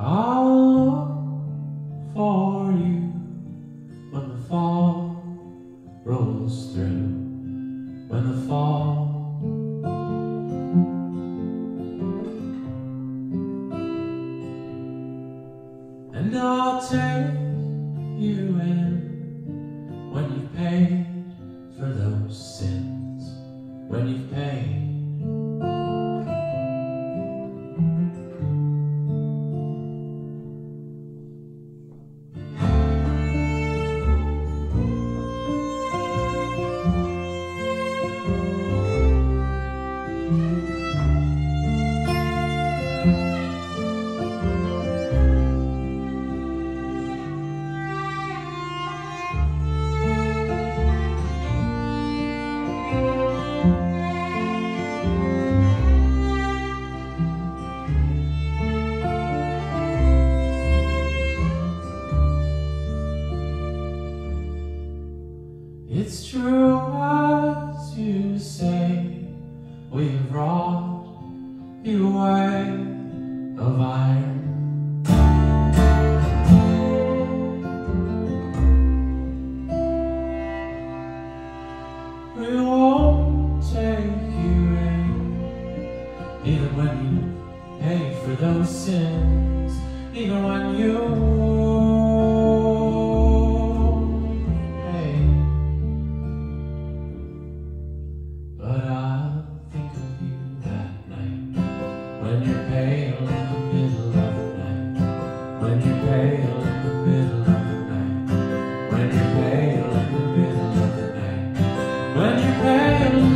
I'll look for you when the fall rolls through, when the fall and I'll take you in when you've paid for those sins, when you've paid. It's true as you say, we've wrought you a way of iron. We won't take you in, even when you pay for those sins, even when you when you're pale in the middle of the night, when you're pale in the middle of the night, when you're pale in the middle of the night, when you're pale